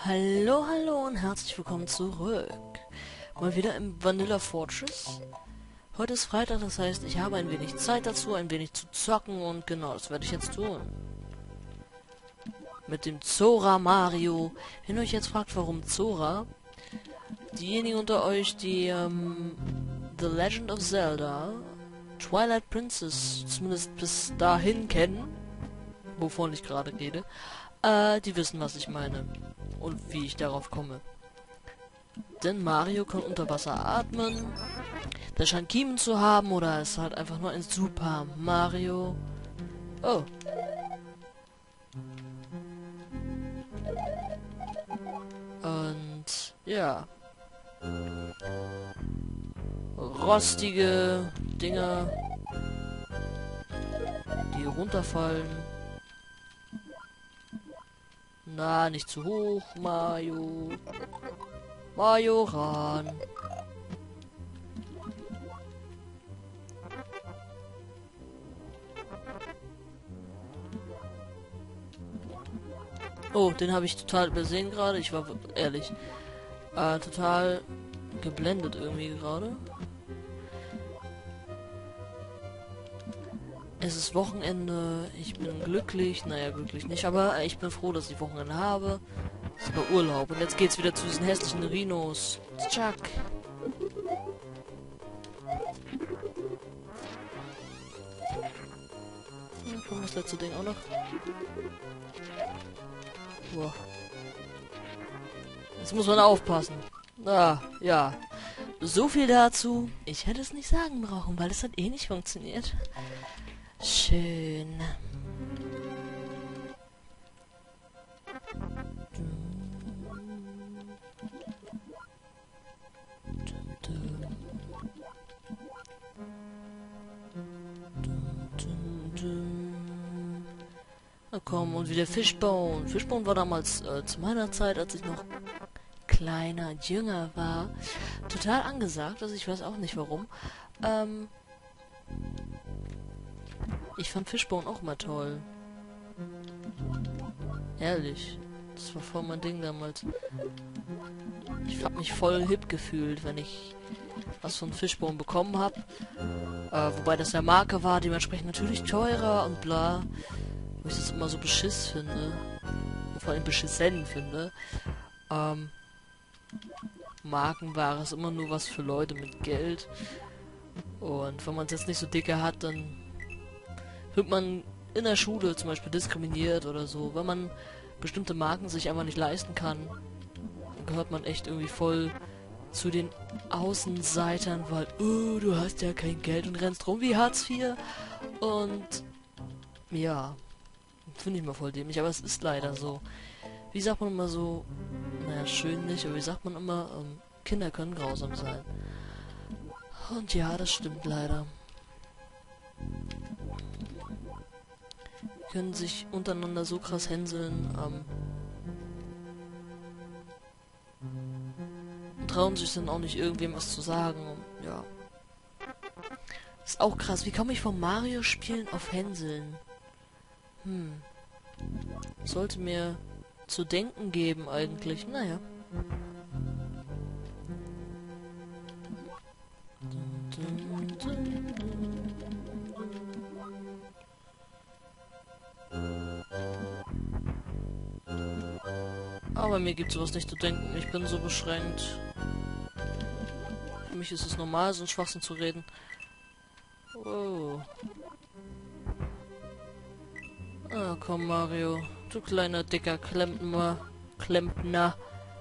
Hallo, hallo und herzlich willkommen zurück. Mal wieder im Vanilla Fortress. Heute ist Freitag, das heißt, ich habe ein wenig Zeit dazu, ein wenig zu zocken und genau, das werde ich jetzt tun. Mit dem Zora Mario. Wenn ihr euch jetzt fragt, warum Zora, diejenigen unter euch, die The Legend of Zelda, Twilight Princess zumindest bis dahin kennen, wovon ich gerade rede, die wissen, was ich meine und wie ich darauf komme. Denn Mario kann unter Wasser atmen, der scheint Kiemen zu haben oder ist halt einfach nur ein Super Mario. Oh. Und ja. Rostige Dinger, die runterfallen. Na, nicht zu hoch, Mario. Majoran. Oh, den habe ich total übersehen gerade. Ich war ehrlich total geblendet irgendwie gerade. Es ist Wochenende. Ich bin glücklich. Naja, glücklich nicht, aber ich bin froh, dass ich Wochenende habe. Es ist aber Urlaub. Und jetzt geht's wieder zu diesen hässlichen Rhinos. Tschak. Kommt das letzte Ding auch noch? Boah. Jetzt muss man aufpassen. Ah, ja. So viel dazu. Ich hätte es nicht sagen brauchen, weil es hat eh nicht funktioniert. Schön. Na komm, und wieder Fishbone. Fishbone war damals zu meiner Zeit, als ich noch kleiner und jünger war, total angesagt. Also ich weiß auch nicht warum. Ich fand Fishbone auch mal toll. Ehrlich. Das war voll mein Ding damals. Ich hab mich voll hip gefühlt, wenn ich was von Fishbone bekommen habe. Wobei das ja Marke war, dementsprechend natürlich teurer und bla. Wo ich das immer so beschiss finde. Vor allem beschissen finde. Markenware ist immer nur was für Leute mit Geld. Und wenn man es jetzt nicht so dicke hat, dann wird man in der Schule zum Beispiel diskriminiert oder so. Wenn man bestimmte Marken sich einfach nicht leisten kann, dann gehört man echt irgendwie voll zu den Außenseitern, weil, oh, du hast ja kein Geld und rennst rum wie Hartz IV. Und ja, finde ich mal voll dämlich, aber es ist leider so. Wie sagt man immer so, naja, schön nicht, aber wie sagt man immer, Kinder können grausam sein. Und ja, das stimmt leider. Können sich untereinander so krass hänseln, und trauen sich dann auch nicht irgendwem was zu sagen. Und, ja. Ist auch krass. Wie komme ich vom Mario-Spielen auf Hänseln? Sollte mir zu denken geben eigentlich. Naja. Aber mir gibt sowas nicht zu denken. Ich bin so beschränkt. Für mich ist es normal, so ein Schwachsinn zu reden. Oh. Ah, komm, Mario. Du kleiner, dicker Klempner. Klempner.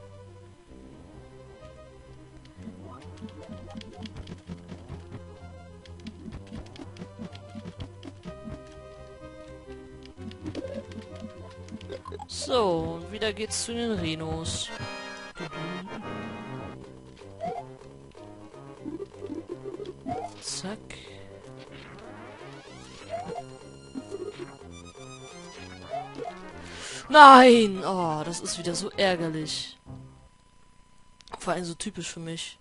So, und wieder geht's zu den Rhinos. Zack. Nein! Oh, das ist wieder so ärgerlich. Vor allem so typisch für mich.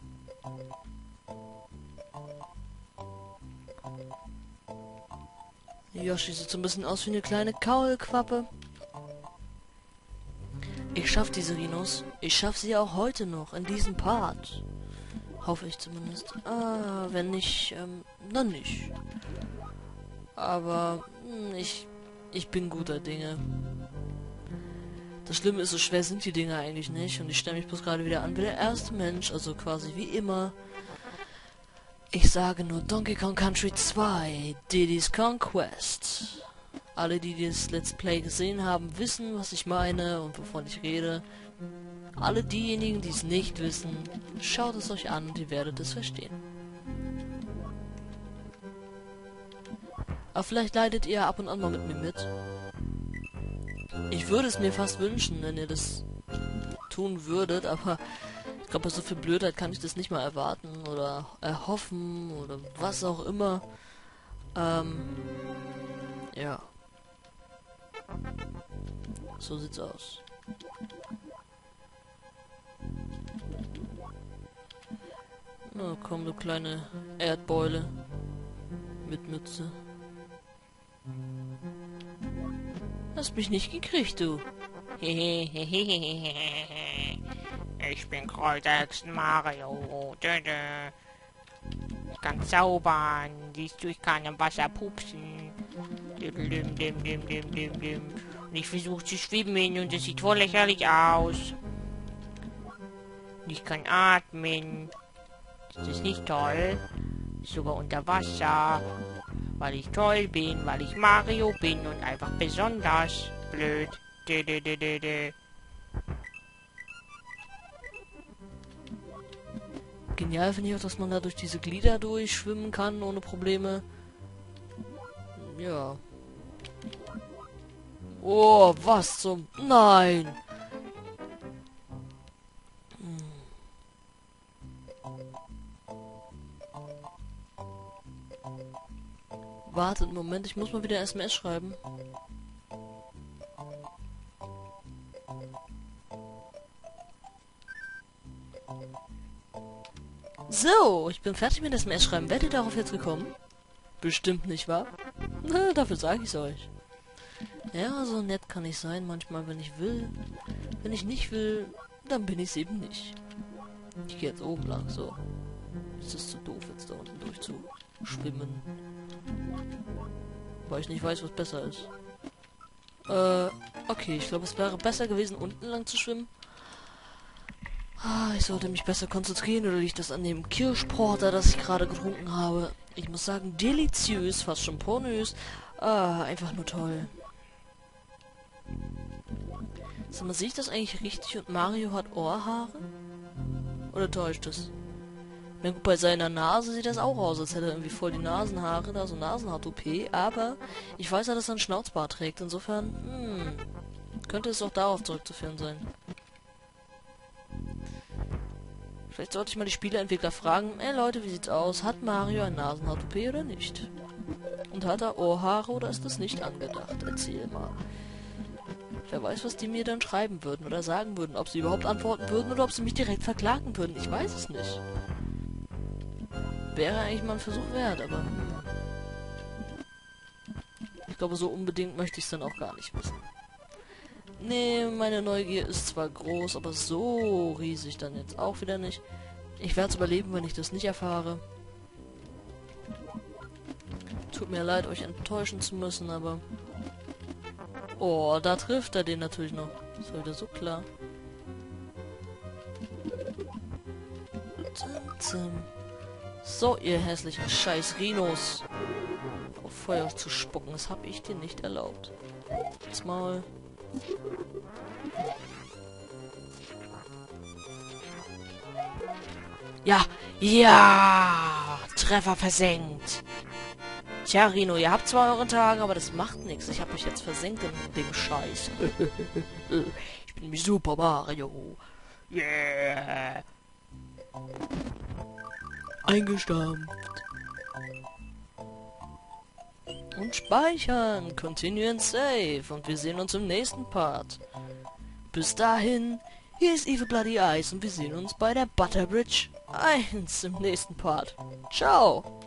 Yoshi sieht so ein bisschen aus wie eine kleine Kaulquappe. Ich schaff diese Rhinos. Ich schaff sie auch heute noch, in diesem Part. Hoffe ich zumindest. Ah, wenn nicht, dann nicht. Aber, ich bin guter Dinge. Das Schlimme ist, so schwer sind die Dinge eigentlich nicht. Und ich stelle mich bloß gerade wieder an wie der erste Mensch. Also quasi wie immer. Ich sage nur Donkey Kong Country 2, Diddy's Kong Quest. Alle, die das Let's Play gesehen haben, wissen, was ich meine und wovon ich rede. Alle diejenigen, die es nicht wissen, schaut es euch an und ihr werdet es verstehen. Aber vielleicht leidet ihr ab und an mal mit mir mit. Ich würde es mir fast wünschen, wenn ihr das tun würdet, aber ich glaube, bei so viel Blödheit kann ich das nicht mal erwarten oder erhoffen oder was auch immer. Ja. So sieht's aus. Na komm, du kleine Erdbeule. Mit Mütze. Hast mich nicht gekriegt, du. Ich bin Kräuterhexen Mario. Ich kann zaubern. Siehst du, ich kann im Wasser pupsen. Und ich versuche zu schwimmen und es sieht voll lächerlich aus. Und ich kann atmen. Das ist nicht toll. Sogar unter Wasser. Weil ich toll bin, weil ich Mario bin und einfach besonders blöd. Genial finde ich auch, dass man da durch diese Glieder durchschwimmen kann, ohne Probleme. Ja. Oh, was zum... Nein! Wartet einen Moment, ich muss mal wieder SMS schreiben. So, ich bin fertig mit SMS schreiben. Werdet ihr darauf jetzt gekommen? Bestimmt nicht, wahr? Na, dafür sage ich es euch. Ja, so nett kann ich sein, manchmal, wenn ich will. Wenn ich nicht will, dann bin ich es eben nicht. Ich gehe jetzt oben lang, so. Es ist zu doof, jetzt da unten durchzuschwimmen. Weil ich nicht weiß, was besser ist. Okay, ich glaube, es wäre besser gewesen, unten lang zu schwimmen. Ich sollte mich besser konzentrieren, oder liegt das an dem Kirschporter, das ich gerade getrunken habe? Ich muss sagen, deliziös, fast schon pornös. Einfach nur toll. Sag mal, sehe ich das eigentlich richtig und Mario hat Ohrhaare? Oder täuscht es? Na gut, bei seiner Nase sieht das auch aus, als hätte er irgendwie voll die Nasenhaare, da so Nasenhaar-OP, aber ich weiß ja, dass er einen Schnauzbart trägt, insofern, könnte es auch darauf zurückzuführen sein. Vielleicht sollte ich mal die Spieleentwickler fragen, Leute, wie sieht's aus? Hat Mario ein Nasenhaar-OP oder nicht? Und hat er Ohrhaare oder ist das nicht angedacht? Erzähl mal. Wer weiß, was die mir dann schreiben würden oder sagen würden, ob sie überhaupt antworten würden oder ob sie mich direkt verklagen würden. Ich weiß es nicht. Wäre eigentlich mal ein Versuch wert, aber... Ich glaube, so unbedingt möchte ich es dann auch gar nicht wissen. Nee, meine Neugier ist zwar groß, aber so riesig dann jetzt auch wieder nicht. Ich werde es überleben, wenn ich das nicht erfahre. Tut mir leid, euch enttäuschen zu müssen, aber... Oh, da trifft er den natürlich noch. Das war wieder so klar. So, ihr hässlichen scheiß Rhinos. Auf Feuer zu spucken, das habe ich dir nicht erlaubt. Jetzt mal. Ja, ja! Treffer versenkt. Tja, Rhino, ihr habt zwar euren Tag, aber das macht nichts. Ich habe mich jetzt versenkt in dem Scheiß. Ich bin nämlich Super Mario. Yeah! Eingestampft. Und speichern. Continue and save. Und wir sehen uns im nächsten Part. Bis dahin, hier ist Evil Bloody Eyes und wir sehen uns bei der Butterbridge 1 im nächsten Part. Ciao!